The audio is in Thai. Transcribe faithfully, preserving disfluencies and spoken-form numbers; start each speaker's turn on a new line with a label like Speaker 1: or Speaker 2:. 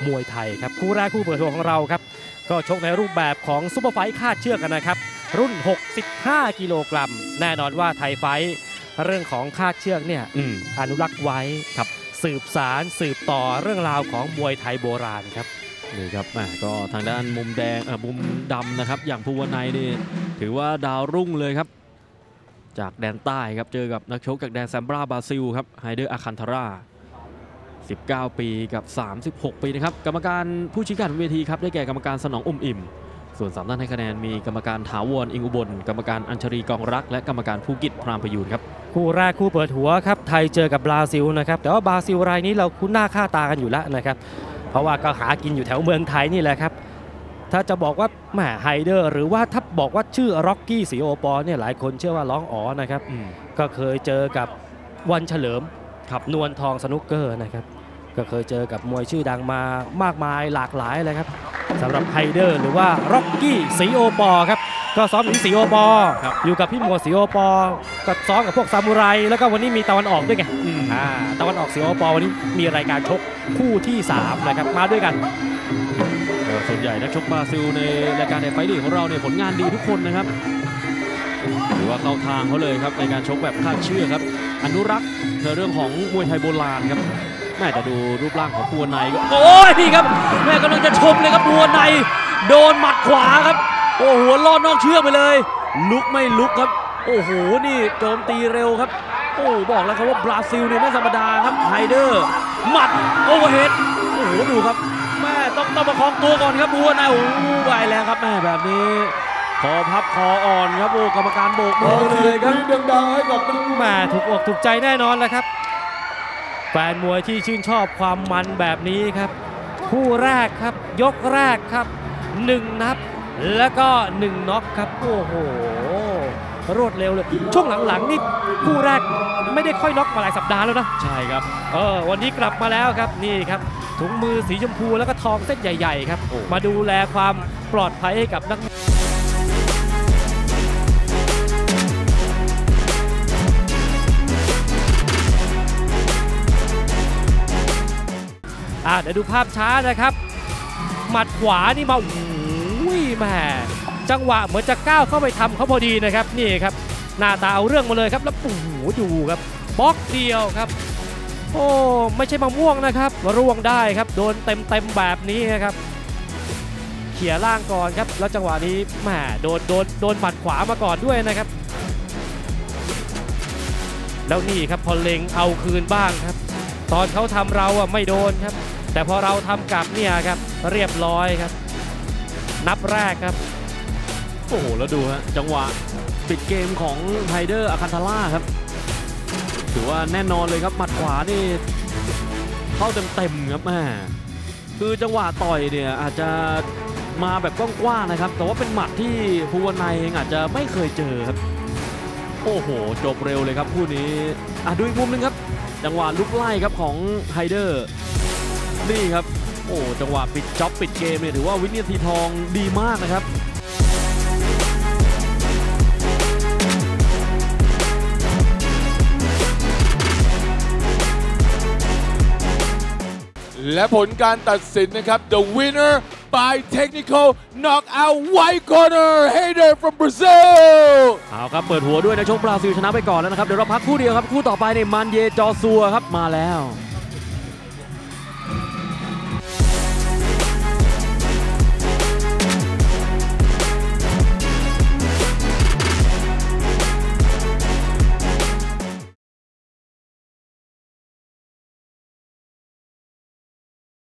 Speaker 1: มวยไทยครับคู่แรกคู่เปิดตัวของเราครับก็ชกในรูปแบบของซุปเปอร์ไฟท์คาดเชือกกันนะครับรุ่นหกสิบห้ากิโลกรัมแน่นอนว่าไทยไฟท์เรื่องของคาดเชือกเนี่ย อ, อนุรักษ์ไว้ครับสืบสารสืบต่อเรื่องราวของมวยไทยโบราณครับ
Speaker 2: นี่ครับก็ทางด้านมุมแดงเออมุมดำนะครับอย่างภูวนัยนี่ถือว่าดาวรุ่งเลยครับจากแดนใต้ครับเจอกับนักชกจากแดนแซมบราบราซิลครับไฮเดอร์อาคันทาราสิบเก้าปีกับสามสิบหกปีนะครับกรรมการผู้ชี้ขาดเวทีครับได้แก่กรรมการสนองอมอิ่มส่วนสามท่านให้คะแนนมีกรรมการถาวรอิงอุบลกรรมการอัญชรีกองรักและกรรมการภูกิจพรามพยูนครับ
Speaker 1: คู่แรกคู่เปิดหัวครับไทยเจอกับบราซิลนะครับแต่ว่าบราซิลรายนี้เราคุ้นหน้าค่าตากันอยู่แล้วนะครับเพราะว่าก็หากินอยู่แถวเมืองไทยนี่แหละครับถ้าจะบอกว่าแหมไฮเดอร์หรือว่าถ้าบอกว่าชื่อร็อกกี้สีโอปอเนี่ยหลายคนเชื่อว่าร้องอ๋อนะครับก็เคยเจอกับวันเฉลิมขับนวลทองสนุกเกอร์นะครับก็เคยเจอกับมวยชื่อดังมามากมายหลากหลายเลยครับสำหรับไฮเดอร์หรือว่าร็อกกี้สีโอปอครับก็ซ้อมอยู่ที่สีโอปออยู่กับพี่หมวดสีโอปอก็ซ้อมกับพวกซามูไรแล้วก็วันนี้มีตะวันออกด้วยไงตะวันออกสีโอปอวันนี้มีรายการชกคู่ที่สามนะครับมาด้วยกัน
Speaker 2: ส่วนใหญ่นักชกบราซิลในรายการในไฟท์ลีกของเราเนี่ยผลงานดีทุกคนนะครับหรือว่าเข้าทางเขาเลยครับในการชกแบบคาดเชือกครับอนุรักษ์ในเรื่องของมวยไทยโบราณครับแม่แต่ดูรูปร่างของภูวนัยก็โอ้ยพี่ครับแม่กำลังจะชมเลยครับภูวนัยโดนหมัดขวาครับโอ้โหลอดนอกเชือกไปเลยลุกไม่ลุกครับโอ้โหนี่โจมตีเร็วครับโอ้บอกแล้วครับว่าบราซิลเนี่ยไม่ธรรมดาครับไฮเดอร์หมัดโอเวอร์เฮดโอ้โหดูครับแม่ต้องต้องประคองตัวก่อนครับภูวนัยโอ้โหไหวแล้วครับแม่แบบนี้คอพับคออ่อนครับโอ้กรรมการโบกมือเลยครับ
Speaker 1: ดังๆให้กับแม่ถูกอกถูกใจแน่นอนแล้วครับแฟนมวยที่ชื่นชอบความมันแบบนี้ครับคู่แรกครับยกแรกครับหนึ่งนับแล้วก็หนึ่งน็อกครับโอ้โหรวดเร็วเลยช่วงหลังๆนี่คู่แรกไม่ได้ค่อยน็อกมาหลายสัปดาห์แล้วนะ
Speaker 2: ใช่ครับ
Speaker 1: เออวันนี้กลับมาแล้วครับนี่ครับถุงมือสีชมพูแล้วก็ทองเส้นใหญ่ๆครับมาดูแลความปลอดภัยให้กับนักอ่าเดี๋ยวดูภาพช้านะครับหมัดขวานี่มาอุ้ยแม่จังหวะเหมือนจะก้าวเข้าไปทำเขาพอดีนะครับนี่ครับหน้าตาเอาเรื่องมาเลยครับแล้วโอ้โหดูครับบล็อกเดียวครับโอ้ไม่ใช่มะม่วงนะครับร่วงได้ครับโดนเต็มเต็มแบบนี้ครับเขี่ยล่างก่อนครับแล้วจังหวะนี้แม่โดนโดนโดนหมัดขวามาก่อนด้วยนะครับแล้วนี่ครับพอเล็งเอาคืนบ้างครับตอนเขาทำเราอ่ะไม่โดนครับแต่พอเราทำกลับเนี่ยครับเรียบร้อยครับนับแรกครับ
Speaker 2: โอ้โหแล้วดูฮะจังหวะปิดเกมของไฮเดอร์อาคันทาร่าครับถือว่าแน่นอนเลยครับหมัดขวานี่เข้าเต็มๆครับแม่คือจังหวะต่อยเนี่ยอาจจะมาแบบกว้างๆนะครับแต่ว่าเป็นหมัดที่ภูวนัยเองอาจจะไม่เคยเจอครับโอ้โหจบเร็วเลยครับคู่นี้อ่ะดูอีกมุมนึงครับจังหวะลุกไล่ครับของไฮเดอร์นี่ครับโอ้จังหวะปิดจ็อบปิดเกมเนี่ยถือว่าวินาทีทองดีมากนะครับ
Speaker 3: และผลการตัดสินนะครับ the winner by technical knockout white corner Haider from Brazil
Speaker 2: เอาครับเปิดหัวด้วยนักชกบราซิลชนะไปก่อนแล้วนะครับเดี๋ยวเราพักคู่เดียวครับคู่ต่อไปในมันเยจอซัวครับมาแล้ว